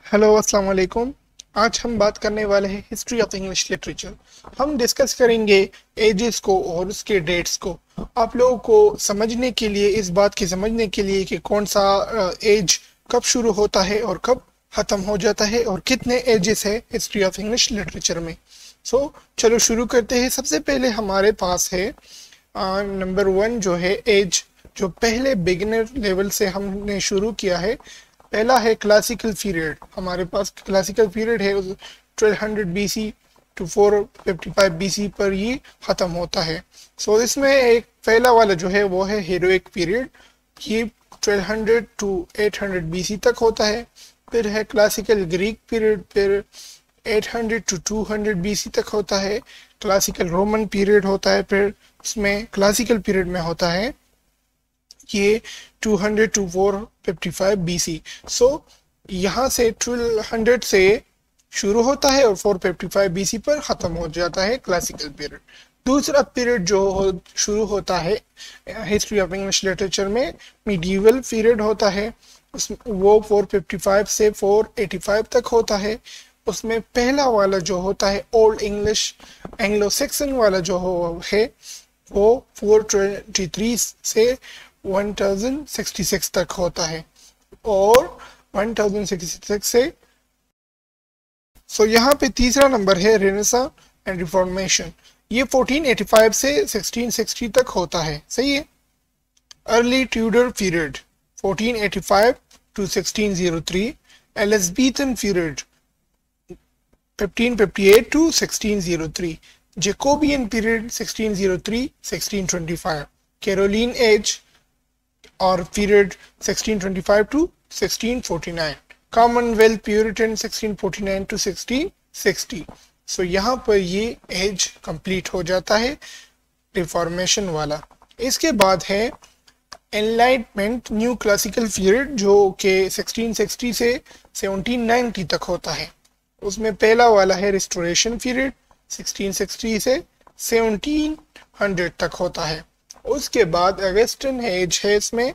Hello अस्सलाम वालेकुम। आज हम बात करने वाले हैं हिस्ट्री ऑफ इंग्लिश लिटरेचर। हम डिस्कस करेंगे एजेस को और उसके डेट्स को। आप लोगों को समझने के लिए, इस बात की समझने के लिए कि कौन सा एज कब शुरू होता है और कब ख़त्म हो जाता है और कितने एजेस है हिस्ट्री ऑफ इंग्लिश लिटरेचर में। चलो शुरू करते हैं। सबसे पहले हमारे पास है नंबर वन जो है एज, जो पहले बिगिनर लेवल से हमने शुरू किया है। पहला है क्लासिकल पीरियड। हमारे पास क्लासिकल पीरियड है 1200 बीसी टू 455 बीसी पर ये ख़त्म होता है। इसमें एक पहला वाला जो है वो है हीरोइक पीरियड। ये 1200 टू 800 बीसी तक होता है। फिर है क्लासिकल ग्रीक पीरियड, फिर 800 टू 200 बीसी तक होता है। क्लासिकल रोमन पीरियड होता है, फिर उसमें क्लासिकल पीरियड में होता है ये 200 टू 455 बीसी। यहाँ से 1200 से शुरू होता है और 455 बीसी पर ख़त्म हो जाता है क्लासिकल पीरियड। दूसरा पीरियड जो शुरू होता है हिस्ट्री ऑफ इंग्लिश लिटरेचर में, मिडीवल पीरियड होता है। वो 455 से 485 तक होता है। उसमें पहला वाला जो होता है ओल्ड इंग्लिश एंग्लो सेक्सन वाला जो है वो 423 से 1066 तक होता है और 1066 से यहाँ पे तीसरा नंबर है रेनेसा एंड रिफॉर्मेशन। ये 1485 से 1660 तक होता है। सही है। Early Tudor period 1485 to 1603। Elizabethan period 1558 to 1603। Jacobean period 1603 1625। Caroline age और period 1625 to 1649। Commonwealth Puritan 1649 to 1660। यहाँ पर ये एज कंप्लीट हो जाता है रिफॉर्मेशन वाला। इसके बाद है एनलाइटमेंट न्यू क्लासिकल पीरियड जो कि 1660 से 1790 तक होता है। उसमें पहला वाला है रिस्टोरेशन पीरियड 1660 से 1700 तक होता है। उसके बाद अगस्टन एज है, इसमें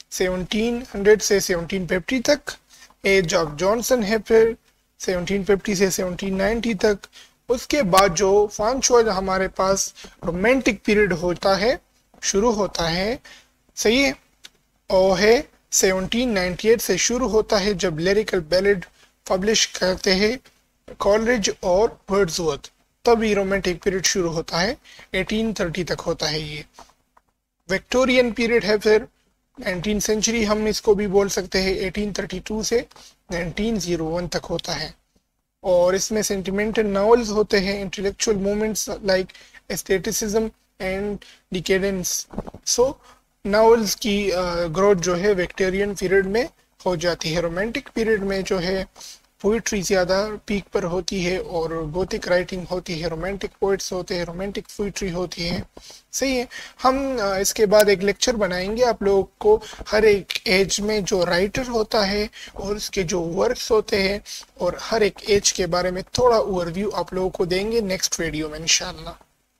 1700 से 1750 तक। एज ऑफ जॉनसन है फिर 1750 से 1790 तक। उसके बाद जो पांचवा हमारे पास रोमांटिक पीरियड होता है, शुरू होता है, सही है, और है 1798 से शुरू होता है जब लिरिकल बैलेड पब्लिश करते हैं कॉलरिज और वर्ड्सवर्थ, तभी रोमांटिक पीरियड शुरू होता है। 1830 तक होता है ये। विक्टोरियन पीरियड है फिर 19th सेंचुरी, हम इसको भी बोल सकते हैं, 1832 से 1901 तक होता है। और इसमें सेंटिमेंटल नॉवेल्स होते हैं, intellectual movements like aestheticism and decadence. Novels की ग्रोथ जो है विक्टोरियन पीरियड में हो जाती है। रोमांटिक पीरियड में जो है पोइट्री ज़्यादा पीक पर होती है और गोथिक राइटिंग होती है, रोमांटिक पोइट्स होते हैं, रोमांटिक पोइट्री होती है। सही है। हम इसके बाद एक लेक्चर बनाएंगे आप लोगों को हर एक एज में जो राइटर होता है और उसके जो वर्क्स होते हैं और हर एक एज के बारे में थोड़ा ओवरव्यू आप लोगों को देंगे नेक्स्ट वीडियो में इंशाल्लाह।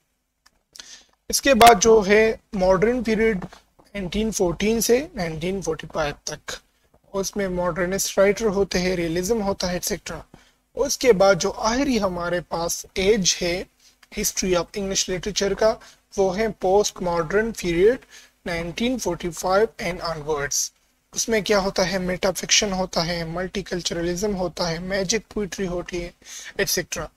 इसके बाद जो है मॉडर्न पीरियड 1914 से 1945 तक। उसमें मॉडर्निस्ट राइटर होते हैं, रियलिज्म होता है, एक्सेट्रा। उसके बाद जो आखिरी हमारे पास एज है हिस्ट्री ऑफ इंग्लिश लिटरेचर का, वो है post modern period 1945 and onwards. उसमें क्या होता है, मेटाफिक्शन होता है, मल्टीकल्चरलिज्म होता है, मैजिक पोइट्री होती है, एक्सेट्रा।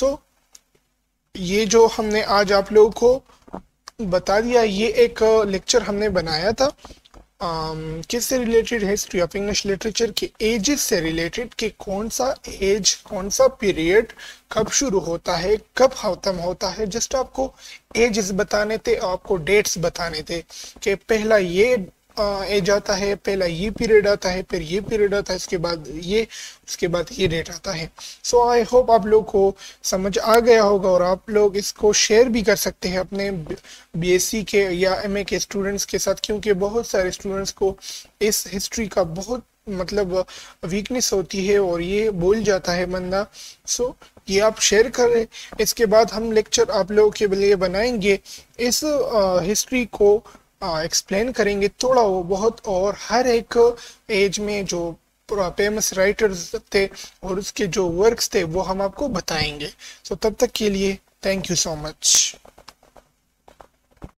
ये जो हमने आज आप लोगों को बता दिया, ये एक लेक्चर हमने बनाया था किससे related, history of English literature के एजेस से रिलेटेड, कि कौन सा एज, कौन सा पीरियड कब शुरू होता है, कब खत्म होता है। जस्ट आपको एजेस बताने थे, आपको डेट्स बताने थे कि पहला ये एज आता है, पहला ये पीरियड आता है, फिर ये पीरियड आता है, इसके बाद ये, उसके बाद ये डेट आता है। आई होप आप लोग को समझ आ गया होगा और आप लोग इसको शेयर भी कर सकते हैं अपने बीएससी के या एमए के स्टूडेंट्स के साथ, क्योंकि बहुत सारे स्टूडेंट्स को इस हिस्ट्री का बहुत मतलब वीकनेस होती है और ये भूल जाता है बंदा। ये आप शेयर करें। इसके बाद हम लेक्चर आप लोगों के लिए बनाएंगे, इस हिस्ट्री को एक्सप्लेन करेंगे थोड़ा वो बहुत, और हर एक एज में जो फेमस राइटर्स थे और उसके जो वर्क्स थे वो हम आपको बताएंगे। सो तब तक के लिए थैंक यू सो मच।